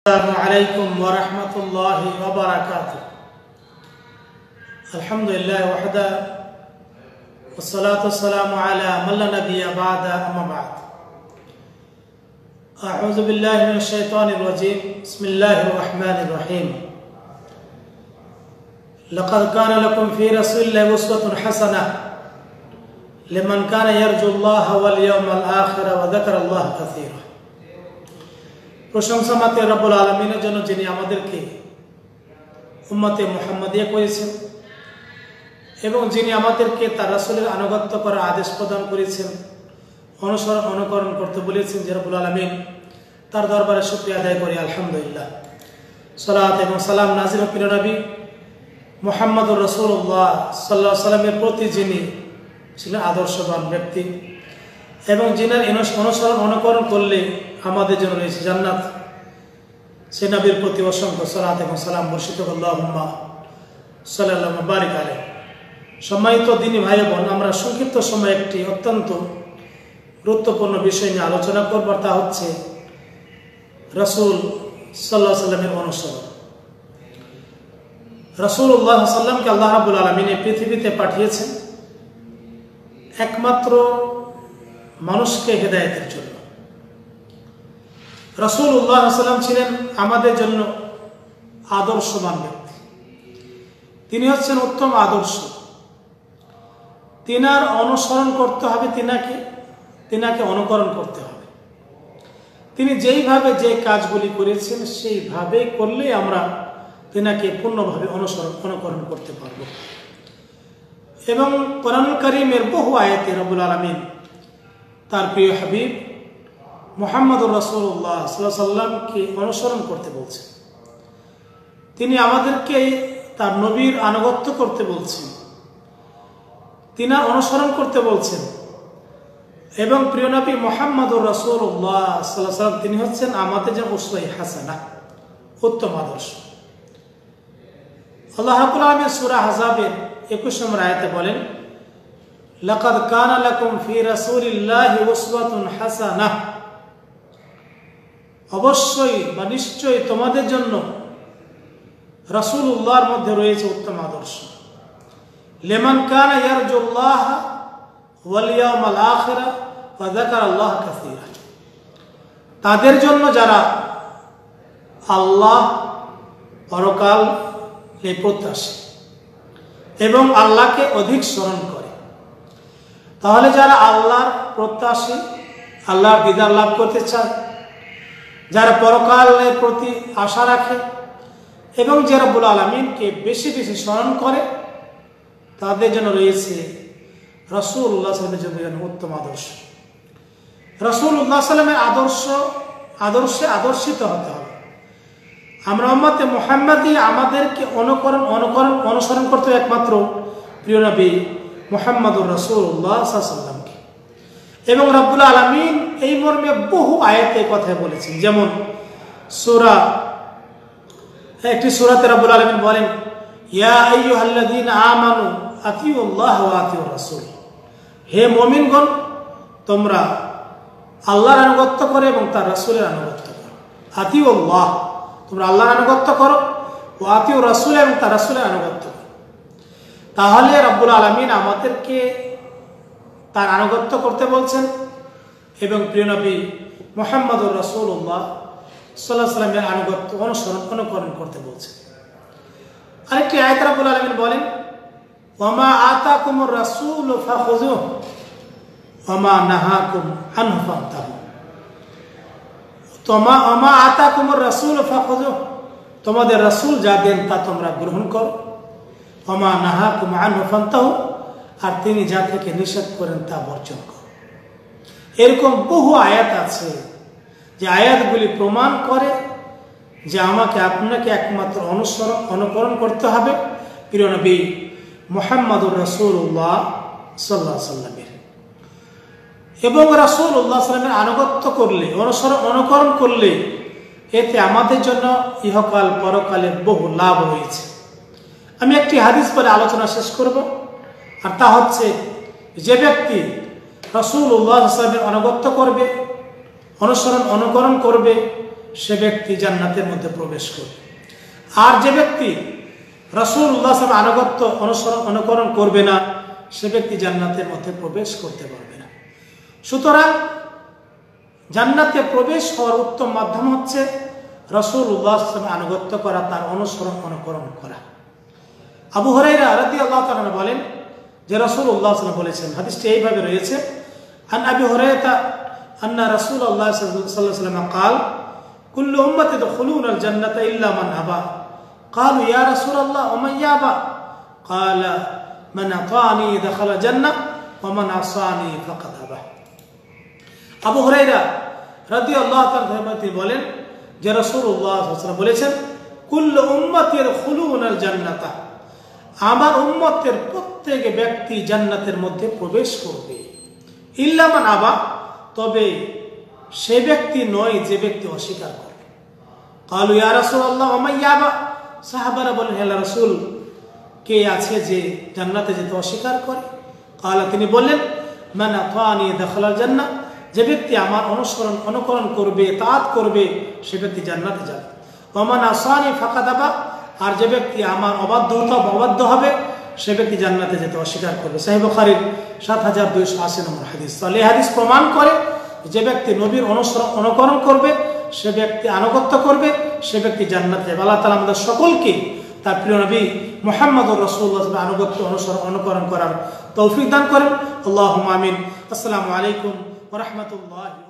السلام عليكم ورحمة الله وبركاته. الحمد لله وحده والصلاة والسلام على من لا نبي بعد أما بعد. أعوذ بالله من الشيطان الرجيم. بسم الله الرحمن الرحيم. لقد كان لكم في رسول الله أسوة حسنة لمن كان يرجو الله واليوم الآخر وذكر الله كثيرا. প্রশংসা মাতে রব্বুল আলামিনের জন্য, যিনি আমাদেরকে উম্মতে মুহাম্মাদিয়া করেছেন এবং যিনি আমাদেরকে তার রাসূলের আনুগত্য করার আদেশ প্রদান করেছেন, অনুকরণ করতে বলেছেন। যে রব্বুল আলামিন তার দরবারে শুকরিয়া আদায় করি আলহামদুলিল্লাহ। সালাত এবং সালাম নাযিল প্রিয় নবী মুহাম্মদুর রাসূলুল্লাহ সাল্লাল্লাহু আলাইহি ওয়াসাল্লামের প্রতি, যিনি ছিলেন আদর্শবান ব্যক্তি এবং যিনার অনুকরণ করলে আমাদের জন্য রয়েছে জান্নাত। সে নবীর প্রতি অসংখ্য সালাত এবং সালাম বর্ষিত আল্লাহুম্মা সাল্লাল্লাহু বারিক আলাইহি। সম্মানিত দিনী ভাই বোন, আমরা সংক্ষিপ্ত সময়ে একটি অত্যন্ত গুরুত্বপূর্ণ বিষয় নিয়ে আলোচনা করব, তা হচ্ছে রাসূল সাল্লাল্লাহু আলাইহি ওয়াসাল্লামের অনুসরণ। রাসূলুল্লাহ সাল্লাল্লাহু আলাইহি ওয়াসাল্লামকে আল্লাহ রাব্বুল আলামিন এই পৃথিবীতে পাঠিয়েছেন একমাত্র মানুষকে হেদায়েতের জন্য। রাসূলুল্লাহ সাল্লাল্লাহু আলাইহি ওয়াসাল্লাম ছিলেন আমাদের জন্য আদর্শবান ব্যক্তি। তিনি হচ্ছেন উত্তম আদর্শ। তিনার অনুসরণ করতে হবে, তিনাকে অনুকরণ করতে হবে। তিনি যেইভাবে যে কাজগুলি করেছেন সেইভাবে করলেই আমরা তিনাকে পূর্ণভাবে অনুকরণ করতে পারব। এবং কোরআনুল কারীমের বহু আয়াতে রব্বুল আলামিন তার প্রিয় হাবিব মুহাম্মদুর রাসূলুল্লাহ সাল্লাল্লাহু আলাইহি ওয়াসাল্লামকে অনুসরণ করতে বলছেন। তিনি আমাদেরকে তার নবীর আনুগত্য করতে বলছেন, তিনার অনুসরণ করতে বলছেন। এবং প্রিয় নবী মুহাম্মদুর রাসূলুল্লাহ সাল্লাল্লাহু আলাইহি ওয়াসাল্লাম তিনি হচ্ছেন আমাদের যে উসওয়া হাসানা, উত্তম আদর্শ। আল্লাহ রাব্বুল আলামিন সূরা আহজাবের 21 নম্বর আয়াতে বলেন, লাকাদ কানা লাকুম ফি রাসূলিল্লাহি উসওয়াতুন হাসানাহ। অবশ্যই বা নিশ্চয়ই তোমাদের জন্য রাসূলুল্লাহর মধ্যে রয়েছে উত্তম আদর্শ। লিমান কানা ইয়ারজুল্লাহ ওয়াল ইয়াউমাল আখিরা ওয়া যাকারাল্লাহ কাসীরা। তাদের জন্য যারা আল্লাহ পরকাল প্রত্যাশী এবং আল্লাহকে অধিক স্মরণ করে। তাহলে যারা আল্লাহর প্রত্যাশী, আল্লাহর দিদার লাভ করতে চায়, যারা পরকালের প্রতি আশা রাখে এবং যে রব্বুল আলামিনকে বেশি বেশি স্মরণ করে, তাদের জন্য রয়েছে রাসূলুল্লাহ সাল্লাল্লাহু আলাইহি ওয়াসাল্লামের উত্তম আদর্শ। রাসূলুল্লাহ সাল্লাল্লাহু আলাইহি ওয়াসাল্লামের আদর্শে আদর্শিত হতে হবে। আমরা উম্মতে মুহাম্মাদি আমাদেরকে অনুসরণ করতে একমাত্র প্রিয় নবী মুহাম্মদুর রাসূলুল্লাহ সাল্লাল্লাহু আলাইহি ওয়াসাল্লামকে। এবং রব্বুল আলামিন এই মর্মে বহু আয়াতে কথা বলেছেন। যেমন একটি সূরাতে রব্বুল আলামিন বলেন, ইয়া আইয়ুহাল্লাযীনা আমানু আতিউল্লাহ ওয়া আতিউর রাসূল। হে মুমিনগণ, তোমরা আল্লাহর আনুগত্য করো এবং তার রাসূলের আনুগত্য করো। আতিউল্লাহ, তোমরা আল্লাহর আনুগত্য করো, ও আতিউর রাসূল, এবং তার রাসূলের আনুগত্য করো। তাহলে রব্বুল আলামিন আমাদেরকে তার আনুগত্য করতে বলছেন এবং প্রিয় নবী মুহাম্মদুর রাসূলুল্লাহ সাল্লাল্লাহু আলাইহি ওয়াসাল্লামের আনুগত্য অনুকরণ করতে বলছেন। আরেকটি আয়াতে রব্বুল আলামিন বলেন, ওয়ামা আতাকুমুর রাসূলু ফাখুযুহু ওয়ামা নাহাকুম আনহু ফান্তাহু। ওয়ামা আতাকুমুর রাসূলু ফাখুযুহু, তোমাদের রাসূল যা দেন তা তোমরা গ্রহণ করো। ওয়ামা নাহাকুম আনহু ফান্তাহু, আর তিনি যা থেকে নিষেধ করেন তা বর্জন করো। এরকম বহু আয়াত আছে যে আয়াতগুলি প্রমাণ করে যে আপনাকে একমাত্র অনুকরণ করতে হবে প্রিয় নবী মুহাম্মদুর রাসূলুল্লাহ সাল্লাল্লাহু আলাইহি ওয়াসাল্লামের। এবং রাসূলুল্লাহ সাল্লাল্লাহু আলাইহি ওয়াসাল্লামের আনুগত্য করলে, অনুকরণ করলে এতে আমাদের জন্য ইহকাল পরকালের বহু লাভ রয়েছে। আমি একটি হাদিস পরে আলোচনা শেষ করব, আর তা হচ্ছে যে ব্যক্তি রাসূলুল্লাহ সাল্লাল্লাহু আলাইহি ওয়াসাল্লামের আনুগত্য করবে, অনুকরণ করবে সে ব্যক্তি জান্নাতের মধ্যে প্রবেশ করবে। আর যে ব্যক্তি রাসূলুল্লাহ সাল্লাল্লাহু আলাইহি আনুগত্য অনুকরণ করবে না, সে ব্যক্তি জান্নাতের মধ্যে প্রবেশ করতে পারবে না। সুতরাং জান্নাতে প্রবেশ হওয়ার উত্তম মাধ্যম হচ্ছে রাসূলুল্লাহ সাল্লাল্লাহু আলাইহি আনুগত্য করা, তার অনুকরণ করা। আবু হুরায়রা রাদিয়াল্লাহু তাআলা বলেন যে রাসূলুল্লাহ সাল্লাল্লাহু আলাইহি ওয়াসাল্লাম বলেছেন, হাদিসটি এইভাবে রয়েছে, আন আবি হুরায়রা আন্না রাসূলুল্লাহ সাল্লাল্লাহু আলাইহি ওয়াসাল্লাম قال كل امتي يدخلون الجنه الا من ابى قالوا يا رسول الله ومن يابى قال من اطاعني دخل الجنه ومن عصاني فقد ابى। আবু হুরায়রা রাদিয়াল্লাহু তাআলা বলেন যে রাসূলুল্লাহ সাল্লাল্লাহু আলাইহি ওয়াসাল্লাম বলেছেন, কুল্লু উম্মতি ইয়াদখুলুনাল জান্নাতা, আমার উম্মতের প্রত্যেক ব্যক্তি জান্নাতের মধ্যে প্রবেশ করবে, ইল্লা মান আবা, তবে সে ব্যক্তি নয় যে ব্যক্তি অস্বীকার করবে। ক্বালু ইয়া রাসূলুল্লাহ ওয়া মান ইয়াবা, সাহাবারা বলেন, হে আল্লাহর রাসূল, কে আছে যে জান্নাতে যেতে অস্বীকার করে? ক্বালা, তিনি বললেন, মান আতানি দাখালাল জান্নাহ, যে ব্যক্তি আমার অনুকরণ করবে, তাআত করবে, সে ব্যক্তি জান্নাতে যাবে। ওয়া মান আসানি ফাকাদ আবা, আর যে ব্যক্তি আমার অবাধ্য হবে, সে ব্যক্তি জান্নাতে যেতে অস্বীকার করবে। সহিহ বুখারীর ৭২৮০ নম্বর হাদিস। তাহলে এই হাদিস প্রমাণ করে যে ব্যক্তি নবীর অনুকরণ করবে, সে ব্যক্তি আনুগত্য করবে, সে ব্যক্তি জান্নাতে যাবে। আল্লাহ তাআলা আমাদের সকলকে তার প্রিয় নবী মুহাম্মদুর রাসূলুল্লাহ সাল্লাল্লাহু আলাইহি আনুগত্য অনুকরণ করার তৌফিক দান করেন। আল্লাহুম্মা আমিন। আসসালামু আলাইকুম ওয়া রাহমাতুল্লাহি।